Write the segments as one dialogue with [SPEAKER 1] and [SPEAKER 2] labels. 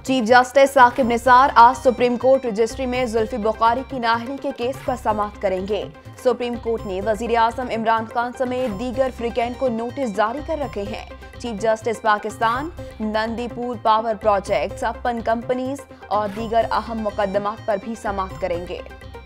[SPEAKER 1] Chief justice Saqib Nisar आज supreme court registry में जुल्फी बुखारी की नाअहली के केस पर समाअत करेंगे। सुप्रीम कोर्ट ने वजीर आजम इमरान खान समेत दीगर फ्रीकैन को नोटिस जारी कर रखे हैं। Chief justice Pakistan, Nandipur power project, छप्पन कंपनीज और दीगर अहम मुकदमात पर भी समाअत करेंगे।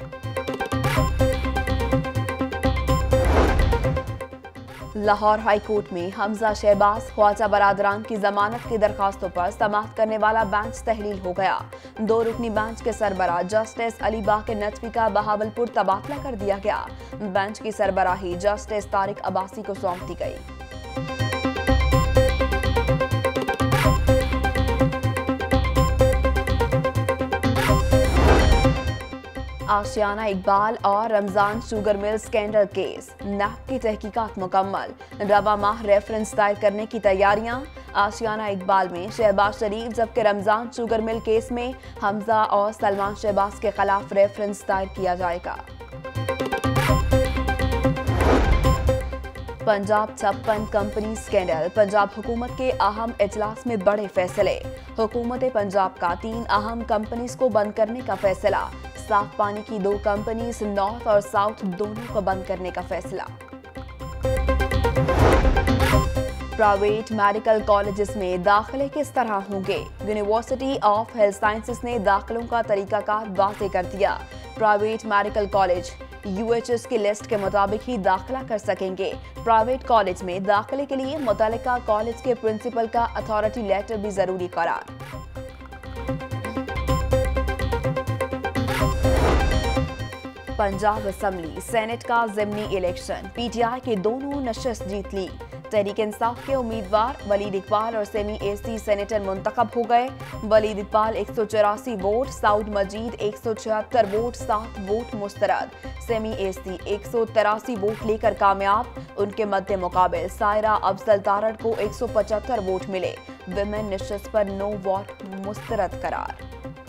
[SPEAKER 1] लाहौर हाई कोर्ट में हमजा शहबाज ख्वाजा बरादरान की जमानत की दरखास्तों पर समाअत करने वाला बेंच तहलील हो गया। 2 रुकनी बेंच के सरबराह जस्टिस अली बाकर नदवी का बहावलपुर तबादला कर दिया गया। बेंच की सरबराही जस्टिस तारिक अब्बासी को सौंप दी गई। आशियाना इकबाल और Ramzan sugar mill scandal case, NAB की तहकीकात मुकम्मल, रवा माह रेफरेंस दायर करने की तैयारियां। आशियाना इकबाल में शहबाज शरीफ जबकि रमजान शुगर मिल केस में हमजा और सलमान शहबाज के खिलाफ रेफरेंस दायर किया जाएगा। पंजाब 56 कंपनी स्कैंडल, पंजाब हुकूमत के अहम इजलास में बड़े फैसले। हुकूमत पंजाब का 3 अहम कंपनीज को बंद करने का फैसला। साफ पानी की 2 कंपनीज नॉर्थ और साउथ दोनों को बंद करने का फैसला। प्राइवेट मेडिकल कॉलेजेस में दाखिले किस तरह होंगे? यूनिवर्सिटी ऑफ हेल्थ साइंसेज ने दाखिलों का तरीकाकार वाज़ेह कर दिया। प्राइवेट मेडिकल कॉलेज UHS की लिस्ट के मुताबिक ही दाखिला कर सकेंगे। प्राइवेट कॉलेज में दाखिले के लिए मुतल्लिका कॉलेज के प्रिंसिपल का अथॉरिटी लेटर भी जरूरी करार। पंजाब असेंबली सेनेट का ज़िमनी इलेक्शन, PTI के दोनों नशस्त जीत ली। तहरीक इंसाफ के उम्मीदवार वलीद इकबाल और सेमी एज़दी सेनेटर मुंतखब हो गए। Waleed Iqbal 184 vote, Saud Majeed 176 vote, 7 vote मुस्तरद। सेमी एज़दी 183 वोट लेकर कामयाब। उनके मध्य मुकाबिल सायरा अफजल तारड़ को 175 वोट मिले। विमेन नशस्त पर 9 वोट मुस्तरद करार।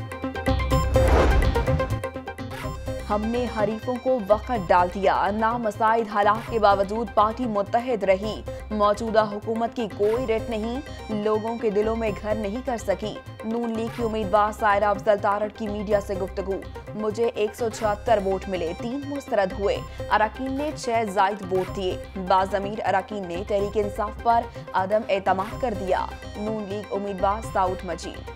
[SPEAKER 1] हमने हरीफों को वक़्त डाल दिया, नामसाइद हालात के बावजूद पार्टी मुत्तहिद रही। मौजूदा हुकूमत की कोई रिट नहीं, लोगों के दिलों में घर नहीं कर सकी। नून लीग की उम्मीदवार सायरा अफजल तारड़ की मीडिया से गुफ्तगू। मुझे 176 वोट मिले, 3 मुस्तरद हुए। अरकान ने 6 जायद वोट दिए। बाज़मीर अरकान ने तहरीक इंसाफ पर अदम एतमाद कर दिया। नून लीग उम्मीदवार साउद मजीद।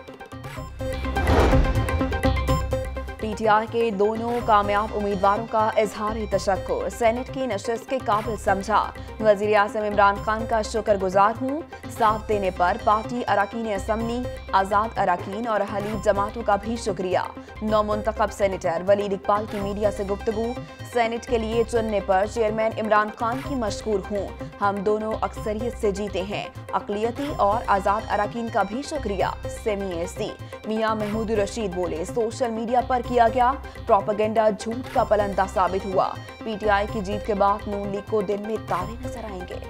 [SPEAKER 1] PTI के दोनों कामयाब उम्मीदवारों का इजहार तशक्कुर, सेनेट की नशस्त के काबिल समझा। वजीर आज़म इमरान खान का शुक्रगुजार हूँ, साथ देने पर पार्टी अरकान असम्बली, आज़ाद अरकान और हलीफ जमातों का भी शुक्रिया। नौमुंतखब सेनेटर वलीद इकबाल की मीडिया से गुफ्तगू। सेनेट के लिए चुनने पर चेयरमैन इमरान खान की मशकूर हूँ। हम दोनों अक्सरियत से जीते हैं। अक़लियती और आज़ाद अरकान का भी शुक्रिया। सेमी एज़दी मियां महमूद रशीद बोले, सोशल मीडिया पर किया गया प्रोपेगेंडा झूठ का पलंदा साबित हुआ। PTI की जीत के बाद नून लीग को दिन में तारे नजर आएंगे।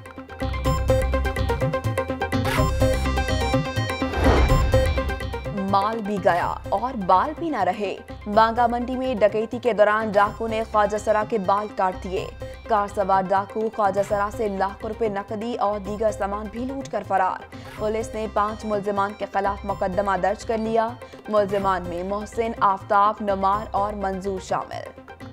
[SPEAKER 1] माल भी गया और बाल भी न रहे। बांगा मंडी में डकैती के दौरान डाकू ने ख्वाजासरा के बाल काट दिए। कार सवार डाकू ख्वाजासरा से लाखों रुपए नकदी और दीगर सामान भी लूट कर फरार। पुलिस ने 5 मुल्जिमान के खिलाफ मुकदमा दर्ज कर लिया। मुल्जिमान में मोहसिन, आफ्ताब, नुमार और मंजूर शामिल।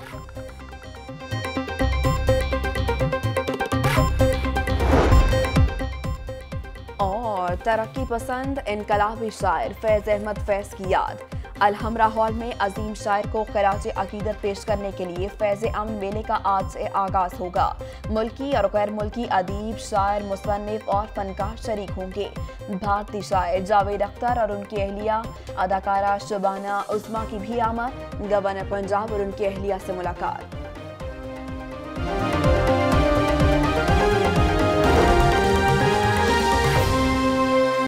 [SPEAKER 1] और तरक्की पसंद इनकलाबी शायर फैज अहमद फैज की याद। अलहमरा हॉल में अजीम शायर को खराज अकीदत पेश करने के लिए फैज़ अमन मेले का आज से आगाज होगा। मुल्की और गैर मुल्की अदीब, शायर, मुसन्निफ और फनकार शरीक होंगे। भारतीय शायर जावेद अख्तर और उनकी अहलिया अदाकारा शुबाना उस्मा की भी आमद। गवर्नर पंजाब और उनकी अहलिया से मुलाकात।